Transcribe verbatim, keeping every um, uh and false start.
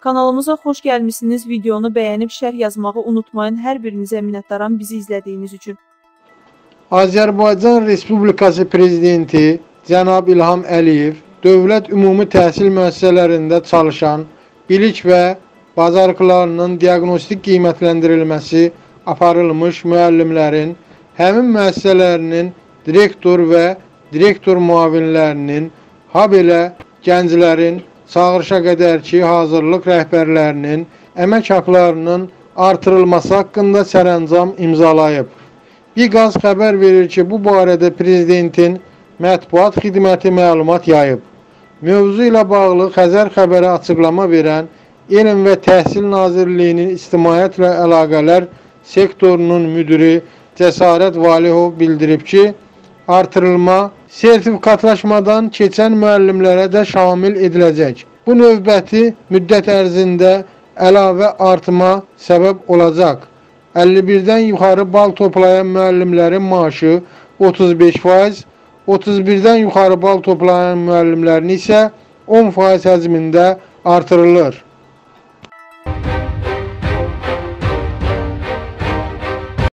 Kanalımıza xoş gəlmişsiniz. Videonu bəyənib şərh yazmağı unutmayın. Hər birinizə minnətdaram bizi izlədiyiniz üçün. Azərbaycan Respublikası Prezidenti Cənab İlham Əliyev dövlət ümumi təhsil müəssisələrində çalışan bilik və bacarıqlarının diaqnostik qiymətləndirilməsi aparılmış müəllimlərin, həmin müəssisələrinin direktor və direktor müavinlərinin, habelə gənclərin çağırışa qədərki hazırlıq rəhbərlərinin əmək haqlarının artırılması haqqında sərəncam imzalayıb. Biqaz xəbər verir ki, bu barədə Prezidentin mətbuat xidməti məlumat yayıb. Mövzu ilə bağlı Xəzər xəbərə açıqlama verən Elm və Təhsil Nazirliyinin İctimaiyyətlə Əlaqələr sektorunun müdiri Cəsarət Valihov bildirib ki, artırılma sertifikatlaşmadan keçən müəllimlərə də şamil ediləcək. Bu növbəti müddət ərzində əlavə artma səbəb olacaq. əlli birdən yuxarı bal toplayan müəllimlərin maaşı otuz beş faiz, otuz birdən yuxarı bal toplayan müəllimlərin isə on faiz həcmində artırılır.